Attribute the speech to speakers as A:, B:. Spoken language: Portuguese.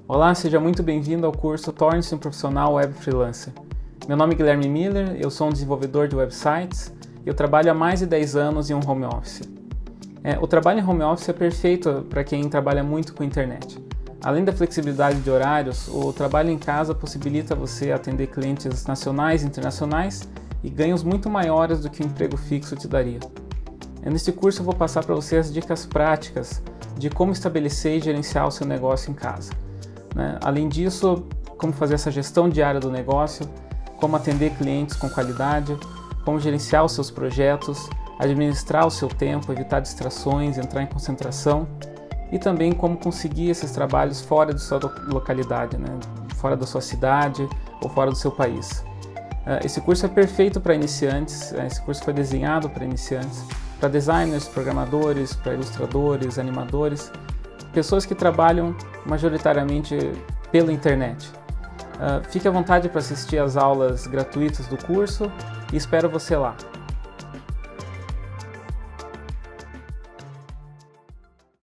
A: Olá, seja muito bem-vindo ao curso Torne-se um Profissional Web Freelancer. Meu nome é Guilherme Miller, eu sou um desenvolvedor de websites e eu trabalho há mais de 10 anos em um home office. O trabalho em home office é perfeito para quem trabalha muito com internet. Além da flexibilidade de horários, o trabalho em casa possibilita você atender clientes nacionais e internacionais e ganhos muito maiores do que o emprego fixo te daria. Neste curso eu vou passar para você as dicas práticas de como estabelecer e gerenciar o seu negócio em casa. Além disso, como fazer essa gestão diária do negócio, como atender clientes com qualidade, como gerenciar os seus projetos, administrar o seu tempo, evitar distrações, entrar em concentração e também como conseguir esses trabalhos fora da sua localidade, fora da sua cidade ou fora do seu país. Esse curso é perfeito para iniciantes, esse curso foi desenhado para iniciantes, para designers, programadores, para ilustradores, animadores, pessoas que trabalham majoritariamente pela internet. Fique à vontade para assistir às aulas gratuitas do curso e espero você lá.